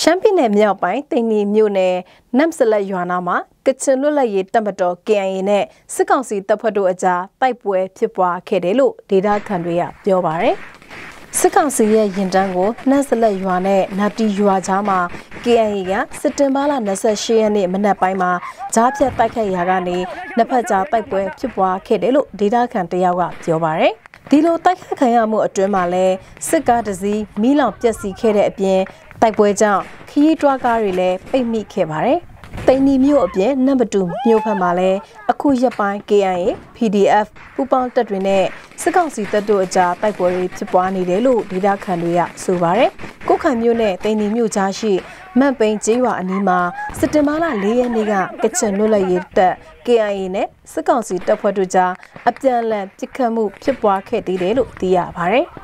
မ်းပြည်နယ်မြောက်ပိုင်းတိန်နီမြို့နယ်နမ်ဆလက်ရွာနာမှာကချင်လွတ်လပ်ရေးတပ်မတော် KIA နဲ့စစ်ကောင်စီတပ်ဖွဲ့တို့အကြားတိုက်ပွဲဖြစ်ပွားခဲ့တယ်လို့ဒေသခံတွေကပြောပါတယ်။စစ်ကောင်စီရဲ့ရင်တန်းကိုနမ်ဆလက်ရွာနဲ့နာတီရွာကြားမှာ KIA ကစက်တင်ဘာလ28ရက်နေ့မနက်ပိုင်းမှာကြားဖြတ်တိုက်ခိုက်ရာကနေနှစ်ဖက်ကြားတိုက်ပွဲဖြစ်ပွားခဲ့တယ်လို့ဒေသခံတယောက်ကပြောပါတယ်။ဒီလိုတိုက်ခိုက်ခံရမှုအတွင်းမှာလဲစစ်ကားတစ်စီးမီးလောင်ပျက်စီးခဲ့တဲ့အပြင်တိုက်ပွဲကြောင့်ခရီးတွားကားတွေလည်းပိတ်မိခဲ့ပါတယ်။တိန်နီမြို့အပြင်နံပါတ်2မြို့ဖက်မှာလည်းအခုရက်ပိုင်း KIA, PDF ပူးပေါင်းတပ်တွေနဲ့စစ်ကောင်စီတပ်တို့အကြားတိုက်ပွဲတွေဖြစ်ပွားနေတယ်လို့ဒေသခံတွေကဆိုပါတယ်။ကိုခိုင်မြို့နဲ့တိန်နီမြို့ကြားရှိမန့်ပိန်ကျေးရွာအနီးမှာစက်တင်ဘာလ4ရက်နေ့ကကချင်လွတ်လပ်ရေးတပ် KIA နဲ့စစ်ကောင်စီတပ်ဖွဲ့တို့ကြားအပြန်အလှန်ပစ်ခတ်မှုဖြစ်ပွားခဲ့သေးတယ်လို့သိရပါတယ်။